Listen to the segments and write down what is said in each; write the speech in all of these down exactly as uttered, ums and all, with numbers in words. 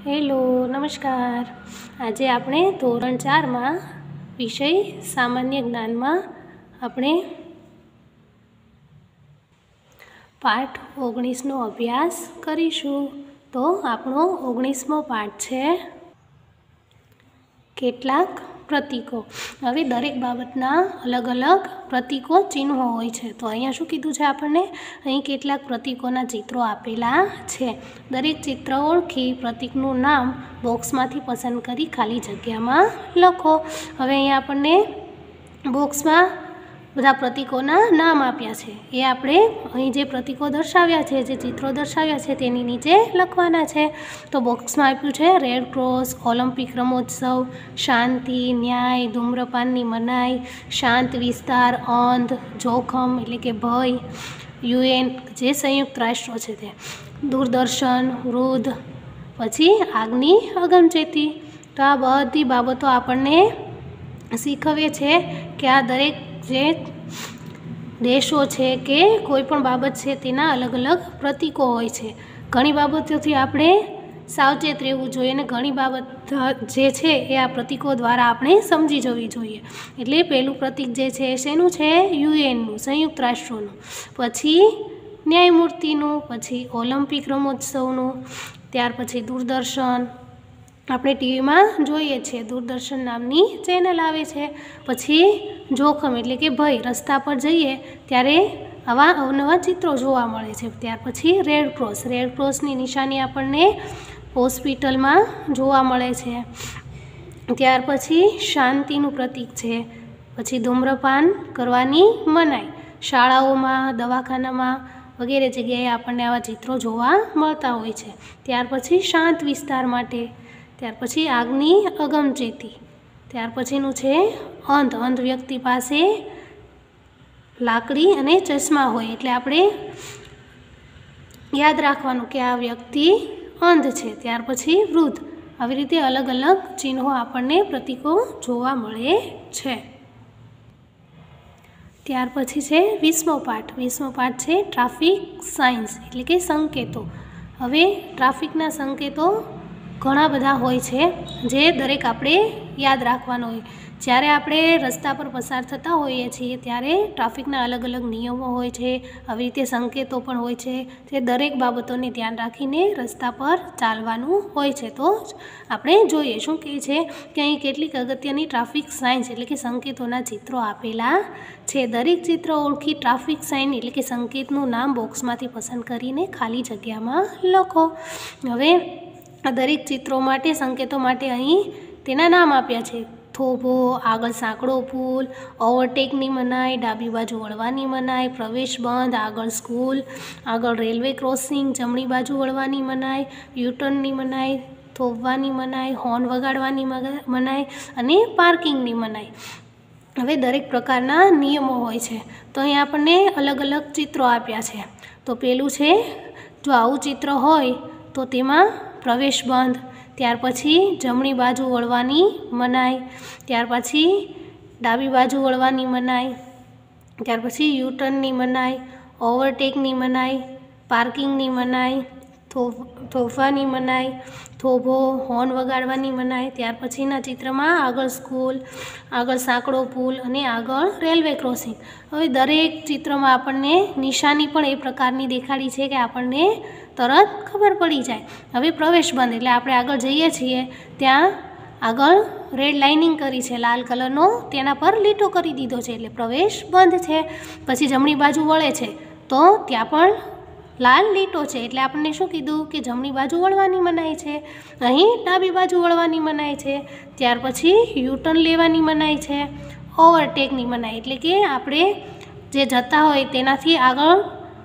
Hello, નમસ્કાર. આજે આપણે ધોરણ ચારમાં વિષય સામાન્ય જ્ઞાનમાં આપણે પાઠ ઓગણીસનો અભ્યાસ કરીશું. તો આપણો ઓગણીસમો પાઠ છે કેટલાક પ્રતીકો. હવે દરેક બાબતના અલગ અલગ પ્રતીકો ચિહ્નો હોય છે. તો અહીંયા શું કીધું છે આપણને? અહીં કેટલાક પ્રતીકોના ચિત્રો આપેલા છે. દરેક ચિત્ર ઓળખી પ્રતીકનું નામ બોક્સમાંથી પસંદ કરી ખાલી જગ્યામાં લખો. હવે અહીંયા આપણને બોક્સમાં બધા પ્રતીકોના નામ આપ્યા છે. એ આપણે અહીં જે પ્રતીકો દર્શાવ્યા છે, જે ચિત્રો દર્શાવ્યા છે તેની નીચે લખવાના છે. તો બોક્સમાં આપ્યું છે રેડ ક્રોસ, ઓલિમ્પિક રમોત્સવ, શાંતિ, ન્યાય, ધૂમ્રપાનની મનાઈ, શાંત વિસ્તાર, અંધ, જોખમ એટલે કે ભય, યુએન જે સંયુક્ત રાષ્ટ્રો છે તે, દૂરદર્શન, વૃદ્ધ, પછી આગની અગમચેતી. તો આ બધી બાબતો આપણને શીખવે છે કે આ દરેક જે દેશો છે કે કોઈ પણ બાબત છે તેના અલગ અલગ પ્રતીકો હોય છે. ઘણી બાબતોથી આપણે સાવચેત રહેવું જોઈએ અને ઘણી બાબત જે છે એ આ પ્રતીકો દ્વારા આપણે સમજી જવી જોઈએ. એટલે પહેલું પ્રતીક જે છે એ શેનું છે? યુએનનું, સંયુક્ત રાષ્ટ્રોનું. પછી ન્યાયમૂર્તિનું, પછી ઓલિમ્પિક રમોત્સવનું, ત્યાર પછી દૂરદર્શન, આપણે ટીવીમાં જોઈએ છીએ દૂરદર્શન નામની ચેનલ આવે છે. પછી જોખમ એટલે કે ભય, રસ્તા પર જઈએ ત્યારે આવા અવનવા ચિત્રો જોવા મળે છે. ત્યાર પછી રેડ ક્રોસ, રેડ ક્રોસની નિશાની આપણને હોસ્પિટલમાં જોવા મળે છે. ત્યાર પછી શાંતિનું પ્રતીક છે. પછી ધૂમ્રપાન કરવાની મનાઈ, શાળાઓમાં, દવાખાનામાં વગેરે જગ્યાએ આપણને આવા ચિત્રો જોવા મળતા હોય છે. ત્યાર પછી શાંત વિસ્તાર માટે, ત્યાર પછી આગની અગમચેતી, ત્યાર પછીનું છે અંધ, અંધ વ્યક્તિ પાસે લાકડી અને ચશ્મા હોય એટલે આપણે યાદ રાખવાનું કે આ વ્યક્તિ અંધ છે. ત્યાર પછી વૃદ્ધ. આવી રીતે અલગ અલગ ચિહ્નો આપણને પ્રતીકો જોવા મળે છે. ત્યાર પછી છે વીસમો પાઠ. વીસમો પાઠ છે ટ્રાફિક સાઇન્સ એટલે કે સંકેતો. હવે ટ્રાફિકના સંકેતો ઘણા બધા હોય છે જે દરેક આપણે યાદ રાખવાનો હોય. જ્યારે આપણે રસ્તા પર પસાર થતા હોઈએ છીએ ત્યારે ટ્રાફિકના અલગ અલગ નિયમો હોય છે, આવી રીતે સંકેતો પણ હોય છે. તે દરેક બાબતોને ધ્યાન રાખીને રસ્તા પર ચાલવાનું હોય છે. તો આપણે જોઈએ શું કહે છે કે અહીં કેટલીક અગત્યની ટ્રાફિક સાઇન્સ એટલે કે સંકેતોના ચિત્રો આપેલા છે. દરેક ચિત્ર ઓળખી ટ્રાફિક સાઇન એટલે કે સંકેતનું નામ બોક્સમાંથી પસંદ કરીને ખાલી જગ્યામાં લખો. હવે આ દરેક ચિત્રો માટે, સંકેતો માટે અહીં તેના નામ આપ્યા છે. થોભો, આગળ સાંકડો પુલ, ઓવરટેકની મનાઈ, ડાબી બાજુ વળવાની મનાઈ, પ્રવેશ બંધ, આગળ સ્કૂલ, આગળ રેલવે ક્રોસિંગ, જમણી બાજુ વળવાની મનાઈ, યુટર્નની મનાઈ, થોભવાની મનાઈ, હોર્ન વગાડવાની મનાઈ અને પાર્કિંગની મનાઈ. હવે દરેક પ્રકારના નિયમો હોય છે. તો અહીં આપણને અલગ અલગ ચિત્રો આપ્યા છે. તો પેલું છે, જો આવું ચિત્ર હોય તો તેમાં પ્રવેશ બંધ, ત્યાર પછી જમણી બાજુ વળવાની મનાઈ, ત્યાર પછી ડાબી બાજુ વળવાની મનાઈ, ત્યાર પછી યુટર્નની મનાઈ, ઓવરટેકની મનાઈ, પાર્કિંગની મનાઈ, થોભવાની મનાઈ, થોભો, હોર્ન વગાડવાની મનાઈ. ત્યાર પછીના ચિત્રમાં આગળ સ્કૂલ, આગળ સાંકડો પુલ અને આગળ રેલવે ક્રોસિંગ. હવે દરેક ચિત્રમાં આપણને નિશાની પણ એ પ્રકારની દેખાડી છે કે આપણને તરત ખબર પડી જાય. હવે પ્રવેશ બંધ એટલે આપણે આગળ જઈએ છીએ ત્યાં આગળ રેડ લાઇનિંગ કરી છે લાલ કલરનો, તેના પર લીટો કરી દીધો છે એટલે પ્રવેશ બંધ છે. પછી જમણી બાજુ વળે છે તો ત્યાં પણ લાલ લીટો છે એટલે આપણને શું કીધું કે જમણી બાજુ વળવાની મનાઈ છે. અહીં ડાબી બાજુ વળવાની મનાઈ છે. ત્યાર પછી યુટર્ન લેવાની મનાઈ છે. ઓવરટેકની મનાઈ એટલે કે આપણે જે જતા હોય તેનાથી આગળ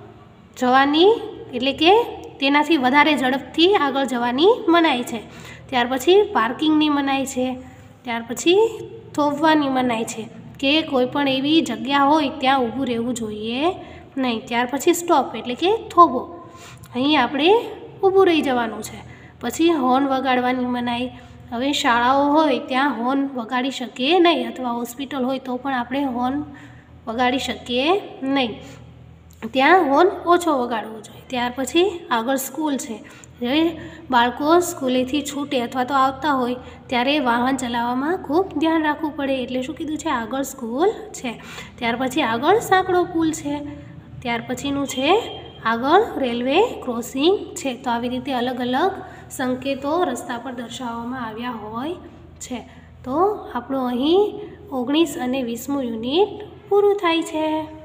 જવાની એટલે કે તેનાથી વધારે ઝડપથી આગળ જવાની મનાઈ છે. ત્યાર પછી પાર્કિંગની મનાઈ છે. ત્યાર પછી થોભવાની મનાઈ છે કે કોઈ પણ એવી જગ્યા હોય ત્યાં ઊભું રહેવું જોઈએ નહીં. ત્યાર પછી સ્ટોપ એટલે કે થોભો, અહીં આપણે ઊભું રહી જવાનું છે. પછી હોર્ન વગાડવાની મનાઈ. હવે શાળાઓ હોય ત્યાં હોર્ન વગાડી શકીએ નહીં, અથવા હોસ્પિટલ હોય તો પણ આપણે હોર્ન વગાડી શકીએ નહીં. ત્યાં હોર્ન ઓછો વગાડવો જોઈએ. ત્યાર પછી આગળ સ્કૂલ છે. હવે બાળકો સ્કૂલેથી છૂટે અથવા તો આવતા હોય ત્યારે વાહન ચલાવવામાં ખૂબ ધ્યાન રાખવું પડે, એટલે શું કીધું છે? આગળ સ્કૂલ છે. ત્યાર પછી આગળ સાંકડો પુલ છે. ત્યાર પછીનું છે આગળ રેલવે ક્રોસિંગ છે. તો આવી રીતે અલગ અલગ સંકેતો રસ્તા પર દર્શાવવામાં આવ્યા હોય છે. તો આપણું અહીં ઓગણીસ અને વીસમું યુનિટ પૂરું થાય છે.